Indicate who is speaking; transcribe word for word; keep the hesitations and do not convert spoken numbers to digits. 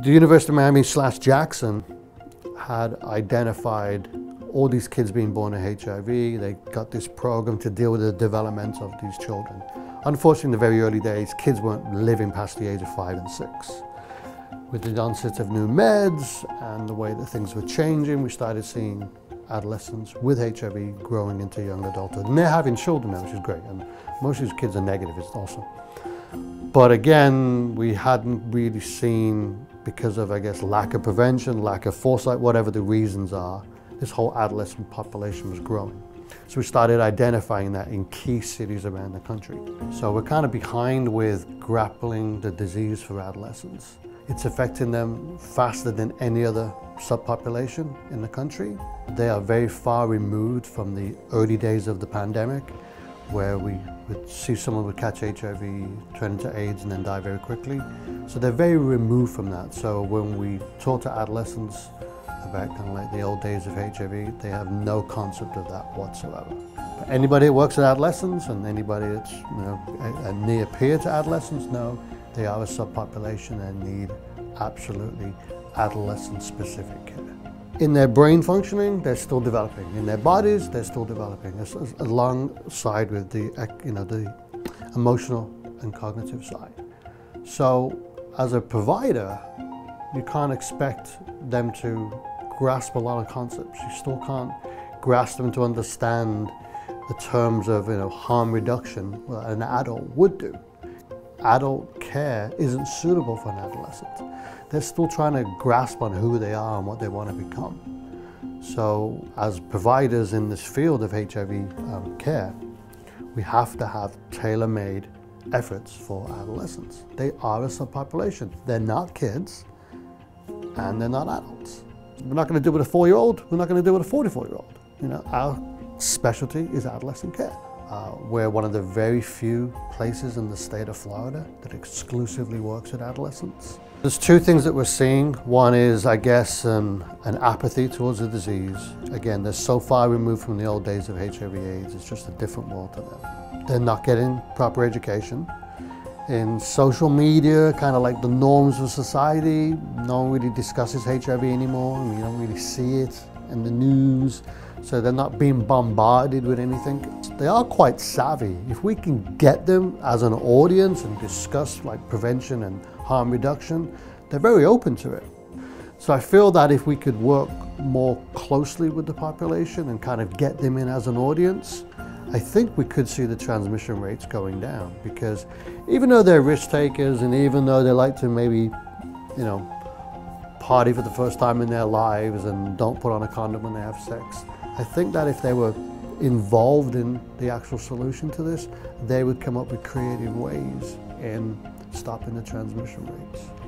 Speaker 1: The University of Miami slash Jackson had identified all these kids being born with H I V. They got this program to deal with the development of these children. Unfortunately, in the very early days, kids weren't living past the age of five and six. With the onset of new meds and the way that things were changing, we started seeing adolescents with H I V growing into young adulthood. And they're having children now, which is great. And most of these kids are negative, it's awesome. But again, we hadn't really seen, because of, I guess, lack of prevention, lack of foresight, whatever the reasons are, this whole adolescent population was growing. So we started identifying that in key cities around the country. So we're kind of behind with grappling the disease for adolescents. It's affecting them faster than any other subpopulation in the country. They are very far removed from the early days of the pandemic, where we would see someone would catch H I V, turn into AIDS, and then die very quickly. So they're very removed from that. So when we talk to adolescents about kind of like the old days of H I V, they have no concept of that whatsoever. But anybody that works with adolescents and anybody that's, you know, a, a near peer to adolescents know they are a subpopulation and need absolutely adolescent-specific care. In their brain functioning, they're still developing. In their bodies, they're still developing, as, as, alongside with the, you know, the emotional and cognitive side. So, as a provider, you can't expect them to grasp a lot of concepts. You still can't grasp them to understand the terms of, you know, harm reduction, well, an adult would do. Adult care isn't suitable for an adolescent. They're still trying to grasp on who they are and what they want to become. So as providers in this field of H I V um, care, we have to have tailor-made efforts for adolescents. They are a subpopulation. They're not kids and they're not adults. We're not going to do it with a four-year-old. We're not going to do it with a forty-four-year-old. You know, our specialty is adolescent care. Uh, we're one of the very few places in the state of Florida that exclusively works with adolescents. There's two things that we're seeing. One is, I guess, um, an apathy towards the disease. Again, they're so far removed from the old days of H I V AIDS, it's just a different world to them. They're not getting proper education. In social media, kind of like the norms of society, no one really discusses H I V anymore, and you don't really see it in the news. So they're not being bombarded with anything. They are quite savvy. If we can get them as an audience and discuss like prevention and harm reduction, they're very open to it. So I feel that if we could work more closely with the population and kind of get them in as an audience, I think we could see the transmission rates going down, because even though they're risk takers and even though they like to maybe, you know, party for the first time in their lives and don't put on a condom when they have sex, I think that if they were involved in the actual solution to this, they would come up with creative ways in stopping the transmission rates.